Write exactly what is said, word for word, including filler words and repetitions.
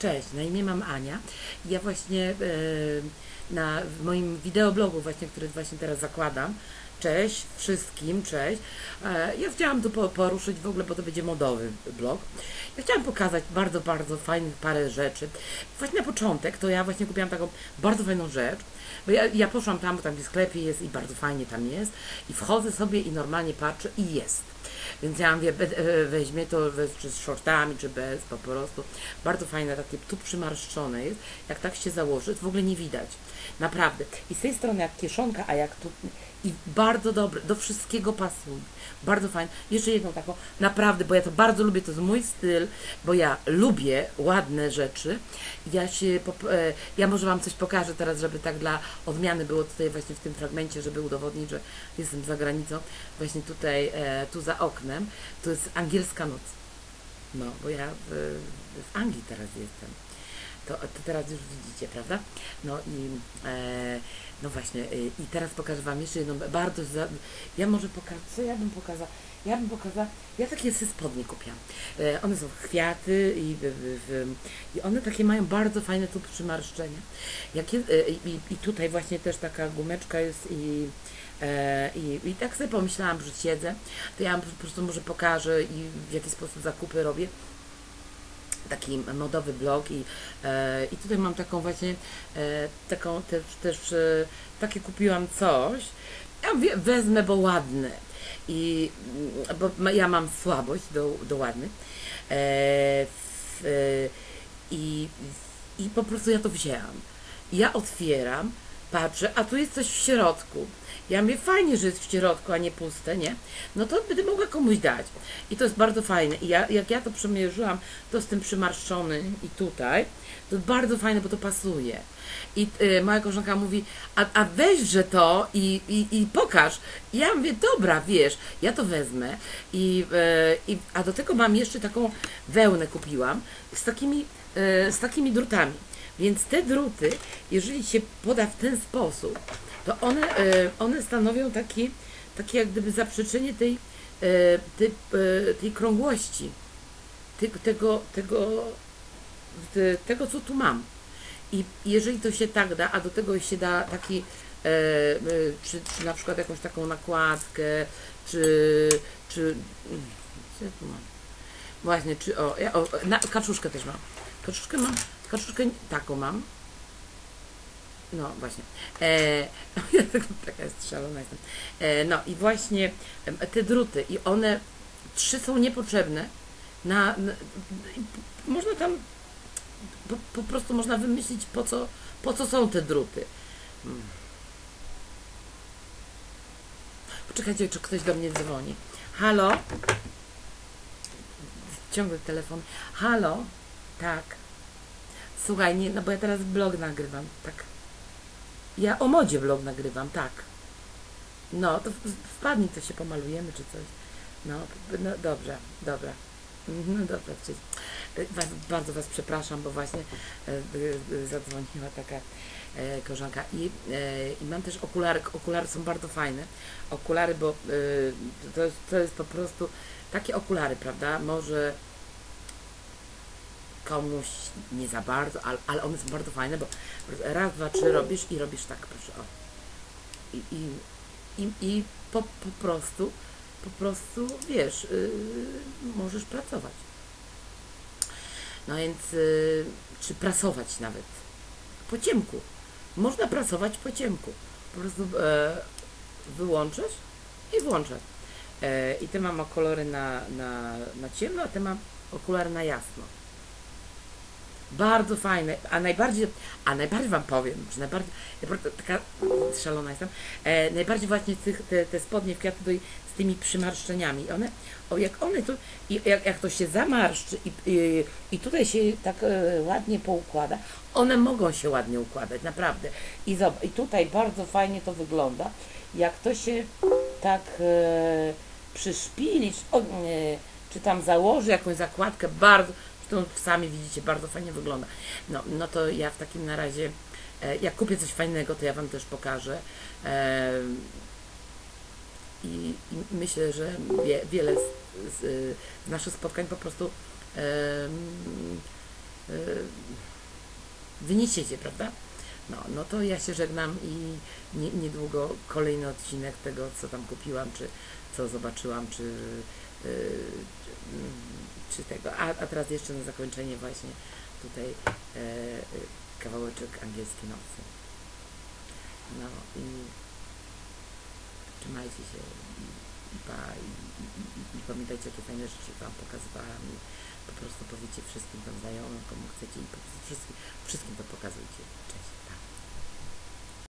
Cześć, na imię mam Ania. Ja właśnie e, na w moim wideoblogu właśnie, który właśnie teraz zakładam. Cześć wszystkim, cześć. E, ja chciałam tu po- poruszyć w ogóle, bo to będzie modowy blog. Ja chciałam pokazać bardzo, bardzo fajnych parę rzeczy. Właśnie na początek to ja właśnie kupiłam taką bardzo fajną rzecz, bo ja, ja poszłam tam, bo tam w sklepie jest i bardzo fajnie tam jest i wchodzę sobie i normalnie patrzę i jest. Więc ja mówię, be- e, weźmie to we- czy z shortami, czy bez, po prostu. Bardzo fajne, takie tu przymarszczone jest. Jak tak się założy, to w ogóle nie widać. Naprawdę. I z tej strony jak kieszonka, a jak tu... I bardzo dobre, do wszystkiego pasuje. Bardzo fajne. Jeszcze jedną taką, naprawdę, bo ja to bardzo lubię, to jest mój styl, bo ja lubię ładne rzeczy. Ja się, pop- e, ja może Wam coś pokażę teraz, żeby tak dla odmiany było tutaj właśnie w tym fragmencie, żeby udowodnić, że jestem za granicą. Właśnie tutaj, e, tu za oknem, to jest angielska noc. No, bo ja w, w Anglii teraz jestem. To, to teraz już widzicie, prawda? No i e, no właśnie, e, i teraz pokażę Wam jeszcze jedną bardzo, za, ja może pokażę, co ja bym pokazała? Ja bym pokazała, ja takie sobie spodnie kupiłam. E, one są kwiaty i, w, w, w, i one takie mają bardzo fajne tu przymarszczenia. Jak jest, e, i, I tutaj właśnie też taka gumeczka jest i E, I, I tak sobie pomyślałam, że siedzę, to ja po prostu może pokażę i w jaki sposób zakupy robię. Taki modowy blog i, e, i tutaj mam taką właśnie, e, taką też, też e, takie kupiłam coś, ja mówię, wezmę, bo ładne i mm, bo ma- ja mam słabość do, do ładnych e, w, e, i, i po prostu ja to wzięłam. Ja otwieram, patrzę, a tu jest coś w środku. Ja mówię, fajnie, że jest w środku, a nie puste, nie? No to będę mogła komuś dać. I to jest bardzo fajne. I ja, jak ja to przemierzyłam, to z tym przymarszczonym i tutaj, to jest bardzo fajne, bo to pasuje. I y, moja koleżanka mówi, a, a weźże to i, i, i pokaż. I ja mówię, dobra, wiesz, ja to wezmę. I, y, i, a do tego mam jeszcze taką wełnę kupiłam z takimi, y, z takimi drutami. Więc te druty, jeżeli się poda w ten sposób, to one, e, one stanowią takie, takie jak gdyby zaprzeczenie tej, e, tej, e, tej krągłości, tej, tego, tego, te- tego, co tu mam. I jeżeli to się tak da, a do tego się da taki, e, e, czy, czy na przykład jakąś taką nakładkę, czy, czy, mm, co ja tu mam? Właśnie, czy, o, ja, o na, kaczuszkę też mam. Kaczuszkę mam, kaczuszkę taką mam. No właśnie. E, ja tak- taka jest szalona jestem. E, no i właśnie em, te druty i one trzy są niepotrzebne. Na, na i można tam po, po prostu można wymyślić po co, po co są te druty. Hmm. Poczekajcie, czy ktoś do mnie dzwoni. Halo? Ciągle telefon. Halo? Tak. Słuchaj, nie, no bo ja teraz blog nagrywam. Tak. Ja o modzie vlog nagrywam, tak. No, to w- wpadnij, to się pomalujemy czy coś. No, no dobrze, dobra. No dobra, cześć. E, Was, bardzo Was przepraszam, bo właśnie e, e, zadzwoniła taka e, koleżanka. I, e, I mam też okulary. Okulary są bardzo fajne. Okulary, bo e, to, jest, to jest po prostu takie okulary, prawda? Może komuś nie za bardzo, ale, ale one są bardzo fajne, bo raz, dwa, trzy robisz i robisz tak, proszę, o. I, i, i, i po, po prostu, po prostu, wiesz, yy, możesz pracować. No więc, yy, czy prasować nawet. Po ciemku. Można prasować po ciemku. Po prostu e, wyłączasz i włączasz. E, I te mam okulary na, na, na ciemno, a te mam okulary na jasno. Bardzo fajne, a najbardziej, a najbardziej Wam powiem, że najbardziej, ja po prostu taka szalona jestem, e, najbardziej właśnie tych, te, te spodnie w kwiaty do, z tymi przymarszczeniami, one, o jak one tu, i jak, jak to się zamarszczy i, i, i tutaj się tak e, ładnie poukłada, one mogą się ładnie układać, naprawdę. I, zobacz, i tutaj bardzo fajnie to wygląda, jak to się tak e, przyszpili, czy, o, e, czy tam założy jakąś zakładkę, bardzo, to sami widzicie, bardzo fajnie wygląda. No, no to ja w takim na razie, e, jak kupię coś fajnego, to ja Wam też pokażę. E, i, I myślę, że wie, wiele z, z, z naszych spotkań po prostu e, yy, wyniesiecie, prawda? No, no to ja się żegnam i nie, niedługo kolejny odcinek tego, co tam kupiłam, czy co zobaczyłam, czy, yy, czy, mm, czy tego. A, a teraz jeszcze na zakończenie właśnie tutaj yy, kawałeczek Angielskiej Nocy. No i trzymajcie się i, i, pa, i, i, i, i pamiętajcie, jakie fajne rzeczy Wam pokazywałam i po prostu powiedzcie wszystkim tam znajomym, komu chcecie i po prostu wszystkim, wszystkim to pokazujcie. Cześć.